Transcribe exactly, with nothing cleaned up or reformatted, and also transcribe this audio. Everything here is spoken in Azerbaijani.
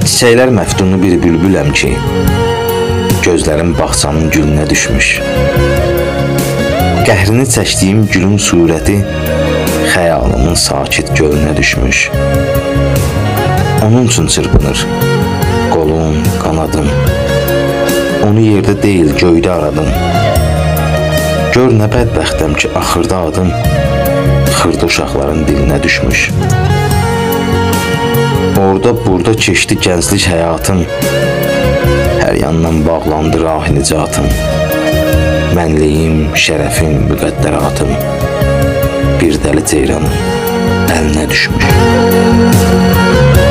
Çiçəklər məftunu bir bülbüləm ki, gözlərim bağçanın gülünə düşmüş. Qəhrini çəkdiyim gülün surəti xəyalımın sakit gölünə düşmüş. Onun üçün çırpınır qolum, qanadım. Onu yerdə deyil, göydə aradım. Gör nə bədbəxtəm ki, axırda adım xırda uşaqların dilinə düşmüş. Orada burada keçdi gənclik həyatım. Hər yandan bağlandı rah-i nicatım. Mənliyim, şərəfim, müqəddəratım bir dəli ceyranın əlinə düşmüş.